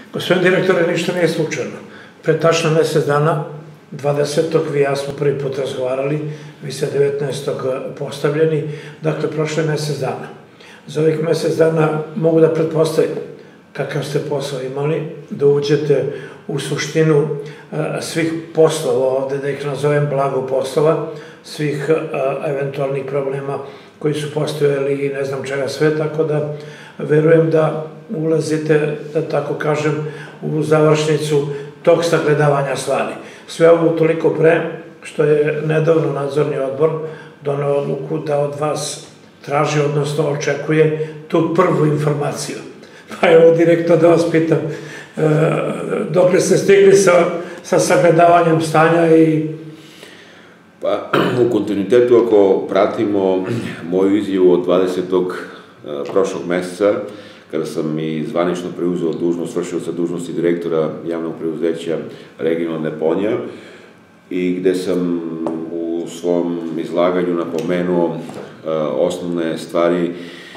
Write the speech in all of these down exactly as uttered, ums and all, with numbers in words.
Gospodin direktore, ništa nije slučajno. Pre tačno mesec dana, dvadesetog vi i ja smo prvi put razgovarali, vi ste devetnaestog postavljeni, dakle, prošle mesec dana. Za ovih mesec dana mogu da pretpostavim kakav ste posao imali, da uđete u suštinu svih poslova ovde, da ih nazovem blago poslova, svih eventualnih problema koji su postojali i ne znam čega sve, tako da verujem da ulazite, da tako kažem, u završnicu tog sagledavanja stvari. Sve ovo toliko pre što je nedavno nadzorni odbor doneo odluku da od vas traži, odnosno očekuje tu prvu informaciju. Pa evo direktno da vas pitam, dokle ste stigli sa sagledavanjem stanja i... Pa, u kontinuitetu, ako pratimo moju izjavu od dvadesetog prošlog meseca, kada sam i zvanično preuzeo dužnost, vršioca dužnosti direktora javnog preduzeća Regionalna deponija, i gde sam u svom izlaganju napomenuo osnovne stvari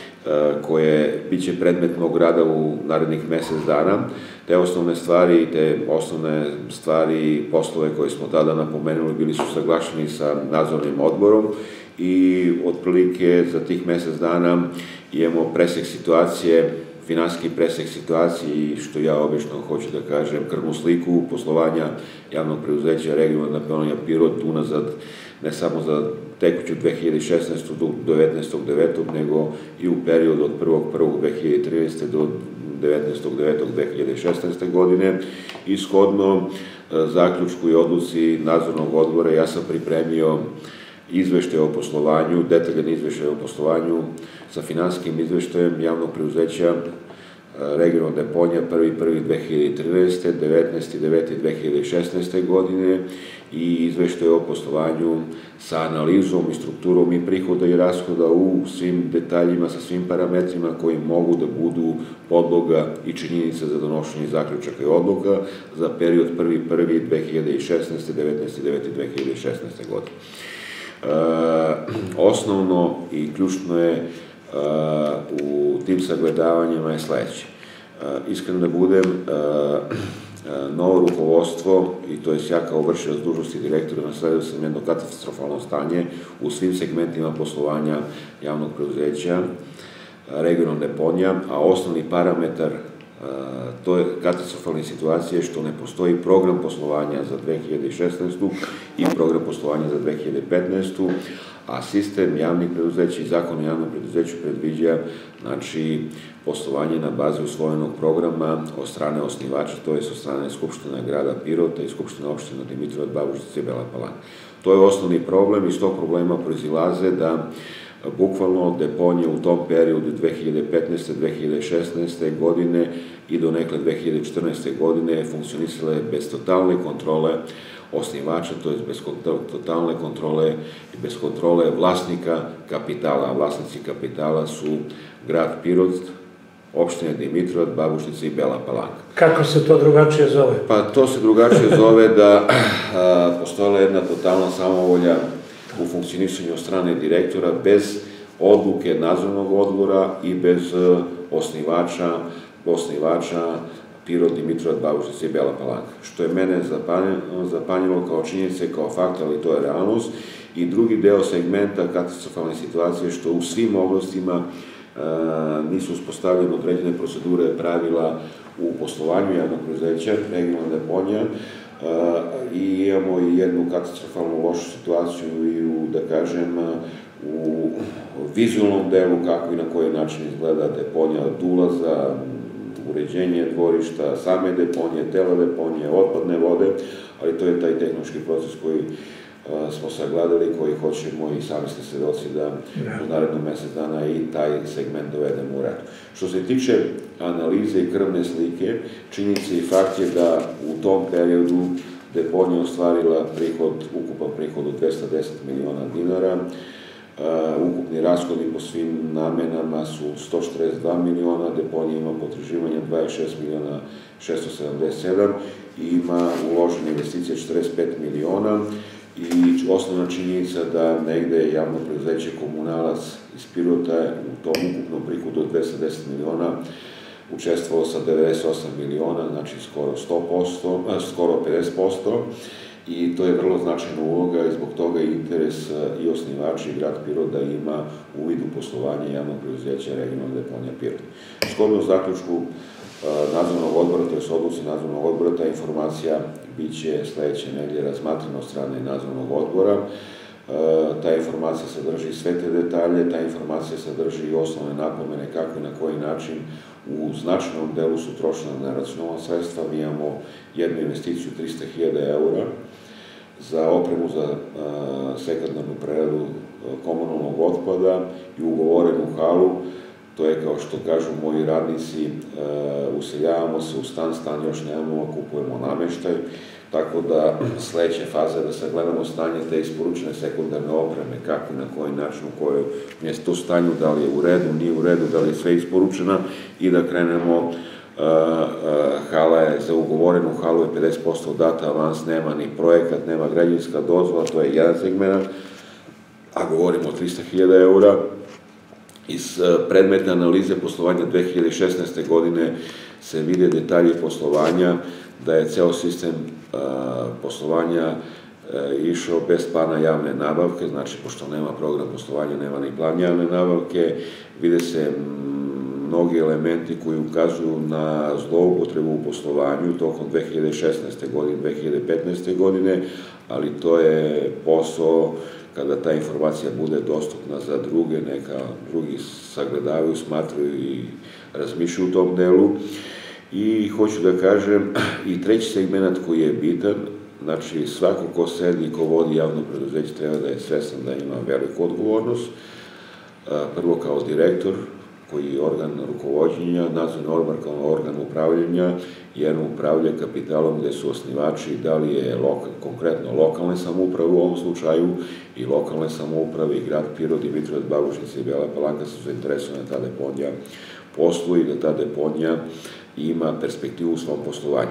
koje biće predmet mog rada u narednih mesec dana. Te osnovne stvari, te osnovne stvari i poslove koje smo tada napomenuli bili su saglašeni sa nadzornim odborom i otprilike za tih mesec dana imamo presek situacije, finansijski presek situacije i što ja obično hoću da kažem, krvnu sliku poslovanja javnog preduzeća Regionalna deponija Pirot unazad, ne samo za tekuću dve hiljade šesnaestu do devetnaestog devetog nego i u periodu od prvog prvog dve hiljade trinaeste do devetnaestog devetog dve hiljade šesnaeste godine. I shodno zaključku i odluci nadzornog odbora ja sam pripremio izveštaj o poslovanju, detaljan izveštaj o poslovanju sa finansijskim izveštajem javnog preduzeća Regionalna deponija prvi prvi dve hiljade trinaeste, devetnaesti deveti dve hiljade šesnaeste godine i izveštaj o poslovanju sa analizom i strukturom i prihoda i rashoda u svim detaljima, sa svim parametrima koji mogu da budu podloga i činjenica za donošenje zaključaka i odluka za period prvi prvi dve hiljade šesnaeste, devetnaesti deveti dve hiljade šesnaeste godine. Osnovno i ključno je u tim sagledavanjima je sledeće. Iskreno da budem, novo rukovodstvo, i to je ja kao vršilac dužnosti direktora, nasledio sam jedno katastrofalno stanje u svim segmentima poslovanja javnog preduzeća Regionalna deponija, a osnovni parametar to je katastrofalne situacije što ne postoji program poslovanja za dve hiljade šesnaestu i program poslovanja za dve hiljade petnaestu, a sistem javnih preduzeća i zakon o javnom preduzeću predviđa, znači, poslovanje na bazi usvojenog programa od strane osnivača, to je od strane Skupština grada Pirota i Skupština opština Dimitrov, Babušnica i Bela Palanka. To je osnovni problem i iz tog problema proizilaze da bukvalno deponije u tom periodu dve hiljade petnaeste do dve hiljade šesnaeste godine i do nekle dve hiljade četrnaeste godine funkcionisale bez totalne kontrole osnivača, to je bez totalne kontrole i bez kontrole vlasnika kapitala. A vlasnici kapitala su grad Pirot, opština Dimitrov, Babušnica i Bela Palanka. Kako se to drugačije zove? Pa to se drugačije zove da postojala jedna totalna samovolja u funkcionisanju od strane direktora bez odluke nadzornog odbora i bez osnivača, osnivača Pirot, Dimitrov, Babušnica i Bela Palanka. Što je mene zapanjilo kao činjenice, kao fakt, ali to je realnost. I drugi deo segmenta katastrofalne situacije što u svim oblastima nisu uspostavljene određene procedure, pravila u poslovanju javnog preduzeća Regionalna deponija, i imamo i jednu katastrofalnu lošu situaciju i u, da kažem, u vizualnom delu kako i na koji način izgleda deponija od ulaza, uređenje dvorišta, same deponije, tela deponije, otpadne vode, ali to je taj tehnički proces koji smo sagledali, koji hoćemo i sami ste svedoci da u narednom mesec dana i taj segment dovedemo u red. Što se tiče analize i krvne slike, činjenica i fakt je da u tom periodu deponija ostvarila prihod, ukupan prihod od dvesta deset miliona dinara, ukupni rashodi po svim namenama su sto četrdeset dva miliona, deponija ima potraživanja dvadeset šest miliona šesto sedamdeset sedam i ima uložene investicije četrdeset pet miliona. I osnovna činjenica da negde javno preduzeće Komunalac iz Pirota u tom ukupnom prihodu od dvesta deset miliona učestvovao sa devedeset osam miliona, znači skoro sto posto, skoro pedeset posto, i to je vrlo značajna uloga i zbog toga je interes i osnivača i grad Pirot da ima uvid u poslovanje javnog preduzeća Regionalna deponija Pirot. Shodno zaključku nadzornog odbora, to je odluci nadzornog odbora, ta informacija bit će sledeće nedelje razmatrana od strane nadzornog odbora. Ta informacija sadrži sve te detalje, ta informacija sadrži i osnovne napomene kako i na koji način u značajnom delu su trošena neracionalna sredstva. Mi imamo jednu investiciju trista hiljada eura za opremu za sekundarnu preradu komunalnog otpada i ugovorenu halu. To je, kao što kažu moji radnici, useljavamo se u stan, stan još nemamo, kupujemo nameštaj, tako da sledeća faza je da sagledamo stanje te isporučene sekundarne opreme, kako i na koji način, u kojoj je to stanju, da li je u redu, nije u redu, da li je sve isporučena, i da krenemo. Hala je, za ugovorenu halu je pedeset posto data avans, nema ni projekat, nema građevinska dozvola, to je jedan segment, a govorimo o trista hiljada eura. Iz predmetne analize poslovanja dve hiljade šesnaeste. godine se vide detalji poslovanja, da je ceo sistem poslovanja išao bez plana javne nabavke, znači pošto nema program poslovanja, nema ni plan javne nabavke, vide se mnogi elementi koji ukazuju na zloupotrebu u poslovanju tokom dve hiljade šesnaeste. godine, dve hiljade petnaeste. godine, ali to je posao kada ta informacija bude dostupna za druge, neka drugi sagledavaju, smatraju i razmišljaju u tom delu. I hoću da kažem, i treći segment koji je bitan, znači svako ko sedi i ko vodi javno preduzeće treba da je svestan da ima veliku odgovornost. Prvo kao direktor, koji je organ rukovođenja, nadzorni odbor kao organ upravljanja, jer upravlja kapitalom gde su osnivači, da li je konkretno lokalne samouprave u ovom slučaju, i lokalne samouprave, i grad Pirot, Dimitrovgrad, Babušnica i Bela Palanka su zainteresovane da ta deponija posluje i da ta deponija ima perspektivu u svom poslovanju.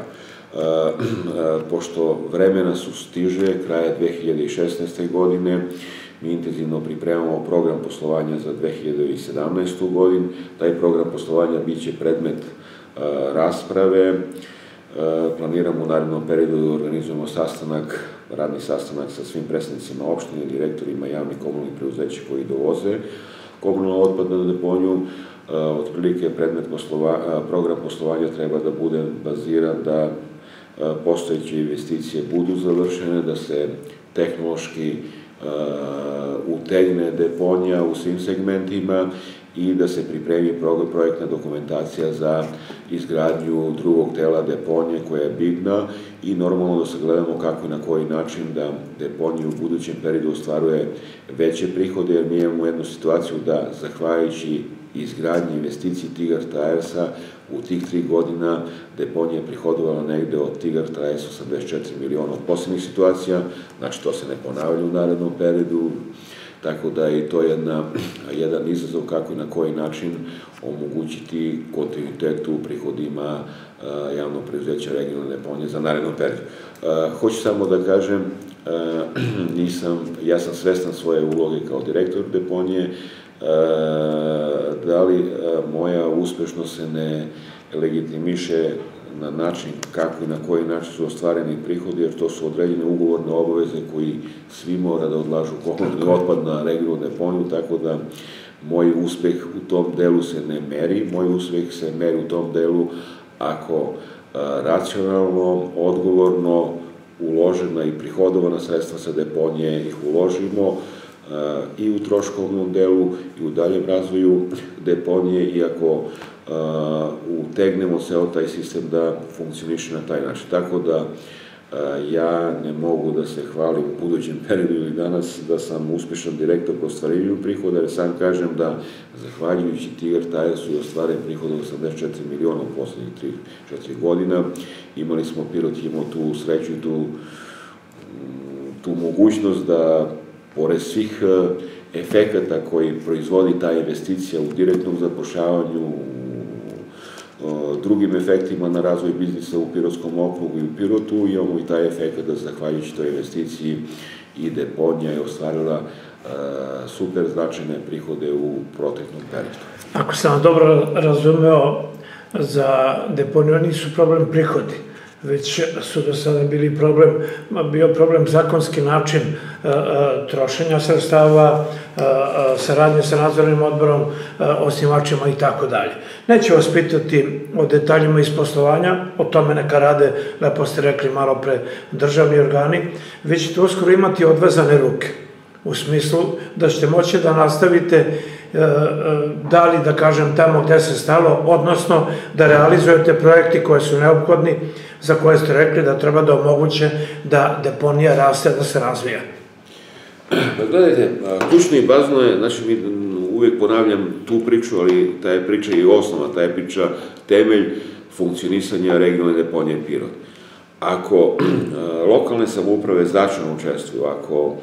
Pošto vremena su stiže, kraja dve hiljade šesnaeste. godine, mi intenzivno pripremamo program poslovanja za dve hiljade sedamnaestu. godinu. Taj program poslovanja bit će predmet rasprave. Planiramo u narednom periodu da organizujemo sastanak, radni sastanak sa svim predstavnicima opštine, direktorima javnih komunalnih preduzeća koji dovoze komunalni otpad na deponiju. Otprilike predmet program poslovanja treba da bude baziran da postojeće investicije budu završene, da se tehnološki utegne deponija u svim segmentima i da se pripremi projektna dokumentacija za izgradnju drugog dela deponije koja je bitna, i normalno da sagledamo kako i na koji način da deponija u budućem periodu ostvaruje veće prihode, jer mi imamo jednu situaciju da, zahvaljujući izgradnji investiciji Tigar Trajersa, u tih tri godina deponija je prihodovala negde od Tigar Trajersa osamdeset četiri miliona od posebnih situacija, znači to se ne ponavlja u narednom periodu, tako da je to jedan izazov kako i na koji način omogućiti kontinuitet u prihodima javnog preduzeća Regionalne deponije za narednom periodu. Hoću samo da kažem, ja sam svestan svoje uloge kao direktor deponije, da li moja uspešnost se ne legitimiše na način kako i na koji način su ostvareni prihodi, jer to su određene ugovorne obaveze koji svi mora da odlažu komunalni otpad na regionalnu deponiju, tako da moj uspeh u tom delu se ne meri. Moj uspeh se meri u tom delu ako racionalno, odgovorno uložena i prihodovana sredstva sa deponije ih uložimo i u troškovnom delu i u daljem razvoju deponije, i ako utegnemo ceo taj sistem da funkcioniše na taj način. Tako da ja ne mogu da se hvalim u budućem periodu ili danas da sam uspešan direktor po ostvarivanju prihoda, jer sam kažem da zahvaljujući Tigar Trajersu je ostvaren prihod od osamdeset četiri miliona u poslednjih tri četiri godina. Imali smo, Pirot imao tu sreću i tu mogućnost da, pored svih efekata koji proizvodi ta investicija u direktnom zapošljavanju, drugim efektima na razvoj biznisa u Pirotskom okrugu i u Pirotu, imamo i taj efekt da, zahvaljujući toj investiciji, i deponija je ostvarila super značajne prihode u proteklom periodu. Ako sam dobro razumeo, za deponiju nisu problem prihodi, već su do sada bili problem, bio problem zakonski način trošenja sredstava, saradnje sa nadzornim odborom, osnivačima i tako dalje. Neću vas pitati o detaljima iz poslovanja, o tome neka rade, lepo ste rekli malo pre, državni organi, vi ćete uskoro imati odvezane ruke, u smislu da ćete moći da nastavite da li, da kažem, tamo gde se stalo, odnosno da realizujete projekti koje su neophodni, za koje ste rekli da treba da omoguće da deponija raste, da se razvija. Gledajte, ključno i bazno je, znači mi uvijek ponavljam tu priču, ali ta je priča i osnova, ta je priča temelj funkcionisanja regionalne deponije Pirot. Ako lokalne samouprave značajno učestvuju, ako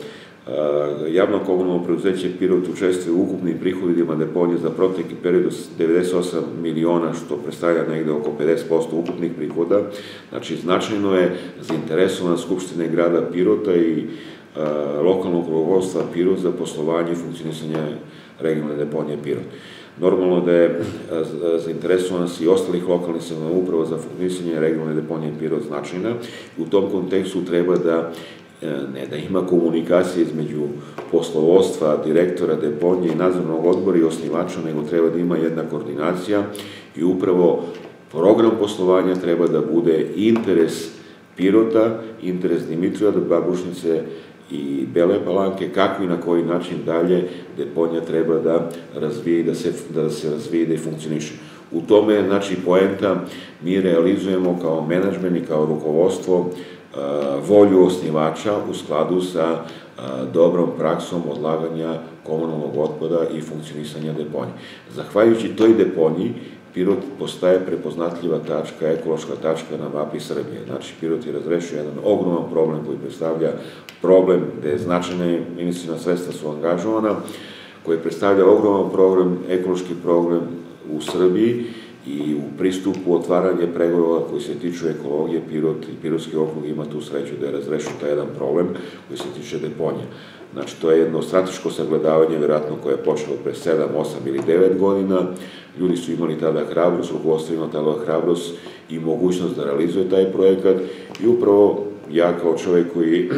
javno komunalno preduzeće Pirot učestvuje u ukupnim prihodima deponije za protekli period od devedeset osam miliona, što predstavlja negde oko pedeset posto ukupnih prihoda. Znači, značajno je zainteresovana Skupština grada Pirota i lokalnog rukovodstva Pirot za poslovanje i funkcionisanje regionalne deponije Pirot. Normalno da je zainteresovanost i ostalih lokalnih samouprava za funkcionisanje regionalne deponije Pirot značajna i u tom kontekstu treba da ne da ima komunikacije između poslovodstva, direktora deponije i nadzornog odbora i osnivača, nego treba da ima jedna koordinacija i upravo program poslovanja treba da bude interes Pirota, interes Dimitrovgrada, Babušnice i Bele Palanke, kako i na koji način dalje deponija treba da razvije, da se, da se razvije, da i funkcioniše. U tome, znači, poenta, mi realizujemo kao menadžment i kao rukovodstvo volju osnivača u skladu sa dobrom praksom odlaganja komunalnog otpada i funkcionisanja deponije. Zahvaljujući toj deponiji, Pirot postaje prepoznatljiva tačka, ekološka tačka na mapi Srbije. Znači, Pirot je razrešio jedan ogroman problem koji predstavlja problem gde značajne investiciona sredstva su angažovana, koji predstavlja ogroman program, ekološki program u Srbiji i u pristupu otvaranje pregovora koji se tiču ekologije. Pirot i Pirotski okrug ima tu sreću da je razrešio taj jedan problem koji se tiče deponija. Znači, to je jedno strateško sagledavanje, vjerojatno koje je počelo pre sedam, osam ili devet godina. Ljudi su imali tada hrabrost, rukovodstvo ima tada hrabrost i mogućnost da realizuje taj projekat i upravo ja kao čovjek koji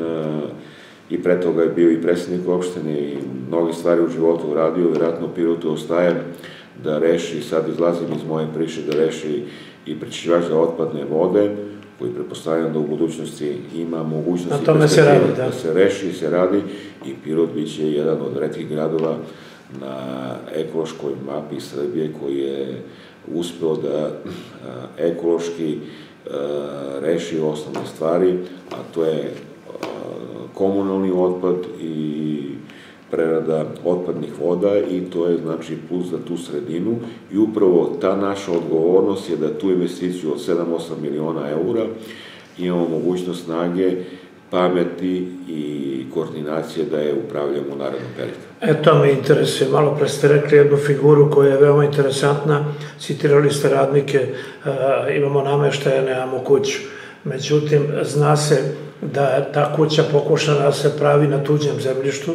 i pre toga je bio i predsjednik opštine i mnogi stvari u životu uradio, vjerojatno Pirotu ostaje da reši, sad izlazim iz moje priče, da reši i prečišćivač za otpadne vode, koji pretpostavljam da u budućnosti ima mogućnosti da se reši i se radi i Pirot bit će jedan od retkih gradova na ekološkoj mapi Srbije koji je uspeo da ekološki reši osnovne stvari, a to je komunalni otpad i prerada otpadnih voda i to je, znači, plus za tu sredinu i upravo ta naša odgovornost je da tu investiciju od sedam do osam miliona eura imamo mogućnost snage, pameti i koordinacije da je upravljamo u narednom periodu. E, to me interesuje. Malo pre ste rekli jednu figuru koja je veoma interesantna. Citirali ste radnike, imamo nameštaje, nemamo kuću. Međutim, zna se da ta kuća pokušana da se pravi na tuđem zemljištu.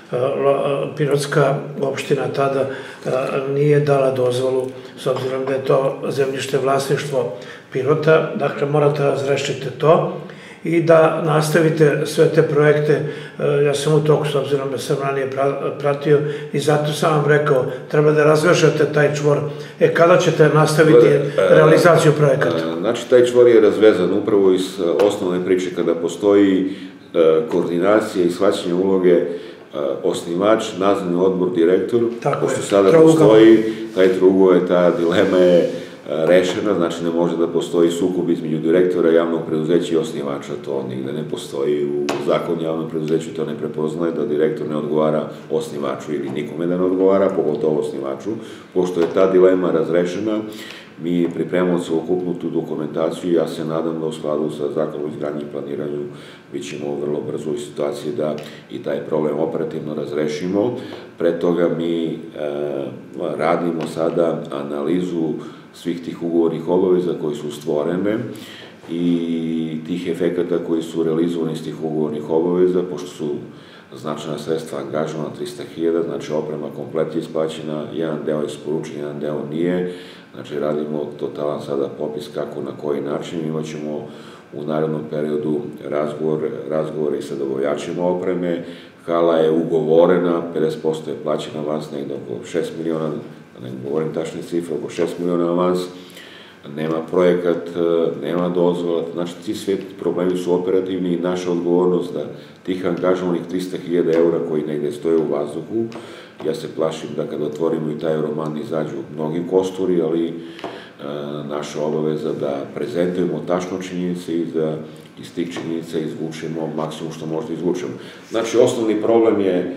Pirotska opština tada nije dala dozvolu, s obzirom da je to zemljište vlasništvo Pirota, dakle morate razrešiti to i da nastavite sve te projekte. Ja sam u toku, s obzirom da sam ranije pratio i zato sam vam rekao, treba da razvežete taj čvor. E, kada ćete nastaviti realizaciju projekata? Znači, taj čvor je razvezan upravo iz osnovne priče, kada postoji koordinacija i shvaćanje uloge osnivač, nadzorni odbor, direktor, pošto sada postoji taj trugove, ta dilema je rešena, znači ne može da postoji sukob između direktora javnog preduzeća i osnivača, to nigde ne postoji, u zakonu javnog preduzeća to ne prepoznaje da direktor ne odgovara osnivaču ili nikome da ne odgovara, pogotovo osnivaču, pošto je ta dilema razrešena. Mi pripremamo celokupnu tu dokumentaciju i ja se nadam da u skladu sa zakonom o izgradnji i planiranju bit ćemo vrlo brzo u situaciji da i taj problem operativno razrešimo. Pre toga mi radimo sada analizu svih tih ugovornih obaveza koji su stvorene i tih efekata koji su realizovani iz tih ugovornih obaveza, pošto su značajna sredstva angažovana, trista hiljada, znači oprema komplet je isplaćena, jedan deo je isporučen, jedan deo nije, znači radimo totalan sada popis kako, na koji način, imat ćemo u narednom periodu razgovor, razgovor i sa dobavljačima opreme, hala je ugovorena, pedeset posto je plaćen avans, negde oko šest miliona, da ne govorim tačne cifre, oko šest miliona avans, nema projekat, nema dozvola, znači ti sve problemi su operativni i naša odgovornost da tih angažovanih trista hiljada eura koji negde stoje u vazduhu, ja se plašim da kada otvorimo i taj roman izađu mnogi kosturi, ali naša obaveza da prezentujemo tačno činjenice i da iz tih činjenica izvučemo maksimum što možda izvučemo. Znači, osnovni problem je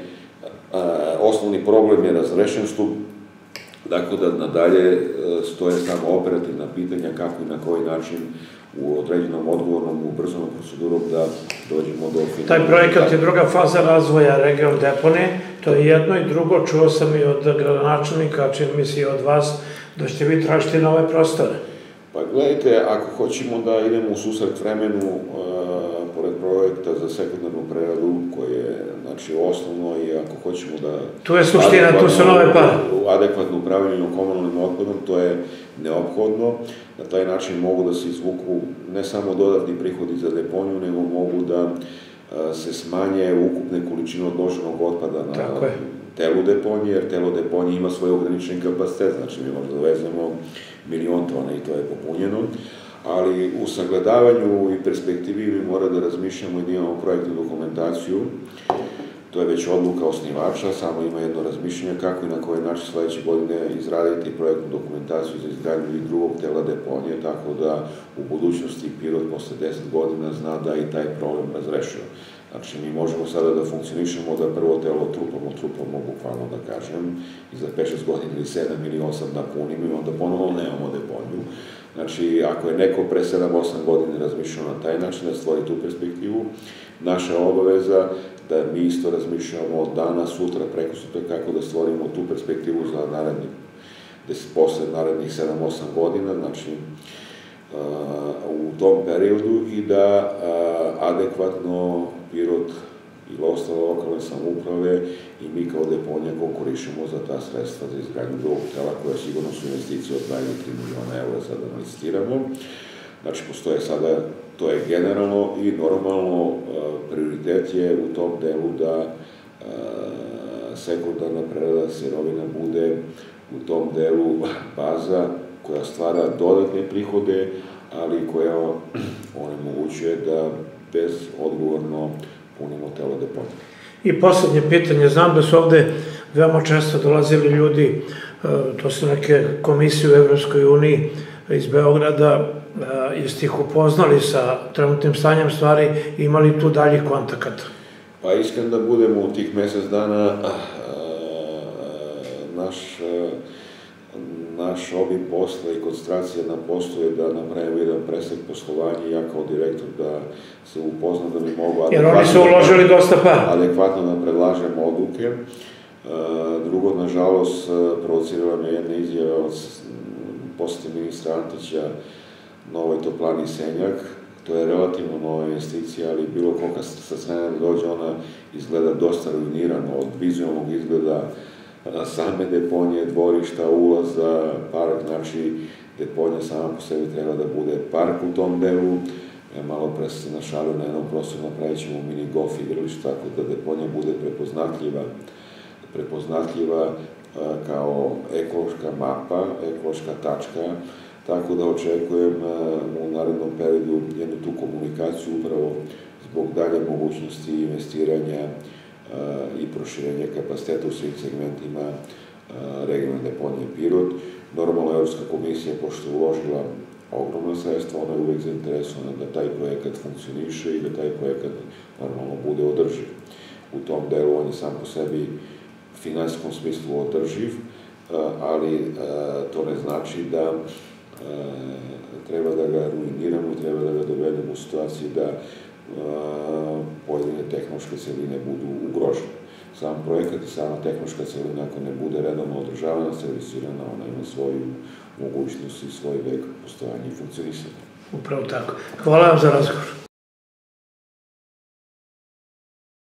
osnovni problem je razrešen stup, dakle da nadalje stoje samo operativna pitanja kako i na koji način u određenom odgovornom, u brzonom procedurom da dođemo do finala. Taj projekat je druga faza razvoja region depone, to je jedno i drugo, čuo sam i od gradonačelnika, čini mi se i od vas, da ćete vi tražiti nove prostore. Pa gledajte, ako hoćemo da idemo u susret vremenu, pored projekta za sekundarnu preradu, koje je, znači, osnovno i ako hoćemo da... Tu je suština, tu su nove pare. Adekvatno upravljanje komunalnim otpadom, to je neophodno. Na taj način mogu da se izvuku ne samo dodatni prihodi za deponiju, nego mogu da se smanje ukupne količine odloženog otpada na telu deponije, jer telo deponije ima svoj ograničen kapacitet, znači mi možda dovezemo milion tona i to je popunjeno, ali u sagledavanju i perspektivi mi mora da razmišljamo i da imamo projektnu dokumentaciju, to je već odluka osnivača, samo ima jedno razmišljanje kako i na koji način sledeće godine izraditi projektnu dokumentaciju za izgradnju i drugog tela deponije, tako da u budućnosti Pirot posle deset godina zna da i taj problem razrešio. Znači, mi možemo sada da funkcionišemo da prvo telo trupamo, trupamo, bukvalno da kažem, i za pet šest godina ili sedam ili osam napunimo i onda ponovo nemamo deponiju. Znači, ako je neko pre sedam osam godina razmišljao na taj način da stvori tu perspektivu, naša obaveza da mi isto razmišljamo od dana, sutra, preko sutra, kako da stvorimo tu perspektivu za narednih, posle narednih sedam osam godina, znači, u tom periodu i da adekvatno Pirot i ostale lokalne samouprave i mi kao deponija konkurišemo za ta sredstva za izgradnju drugog tela, koja sigurno su investicije od dva do tri miliona eura, sada da analiziramo. Znači, postoje sada, to je generalno i normalno prioritet je u tom delu da sekundarna prerada sirovina bude u tom delu baza koja stvara dodatne prihode, ali koja onemogućuje da bez odgovorno punimo telo deponije. I poslednje pitanje, znam da su ovde veoma često dolazili ljudi, to su neke komisije u Evropskoj uniji iz Beograda, jeste ih upoznali sa trenutnim stanjem stvari i imali tu daljih kontakata? Pa iskreno da budemo u tih mesec dana, naš naš obim posla i koncentracija na poslu je da napravimo jedan presek poslovanja i ja kao direktor da se upoznam da mi mogu jer oni su uložili dosta para. Adekvatno da predlažem odluke. Drugo, nažalost, provocirala me jedna izjava od posle ministra Antića Novoj Toplani Senjak. To je relativno nova investicija, ali bilo ko kad sa strane dođe, ona izgleda dosta ruinirano od vizualnog izgleda same deponije, dvorišta, ulaza, park, znači deponija sama po sebi treba da bude park u tom delu. Malo pre se našalio na jednom prostoru, napravit ćemo mini golf igralište, tako da deponija bude prepoznatljiva, prepoznatljiva kao ekološka mapa, ekološka tačka, tako da očekujem u narednom periodu jednu tu komunikaciju upravo zbog dalje mogućnosti investiranja i proširenje kapaciteta u svim segmentima regionalne deponije Pirot. Normalno, Evropska komisija, pošto je uložila ogromna sredstva, ona je uvek zainteresovana da taj projekat funkcioniše i da taj projekat normalno bude održiv. U tom delu on je sam po sebi u finansijskom smislu održiv, ali to ne znači da treba da ga ruiniramo, treba da ga dovedemo u situaciji da pojedine tehnološke celine budu ugrožene. Sam projekat i sama tehnološka celina, ako ne bude redovno održavana, servisirana, ona ima svoju mogućnost i svoj vek postojanja i funkcionisanja. Upravo tako. Hvala vam za razgovor.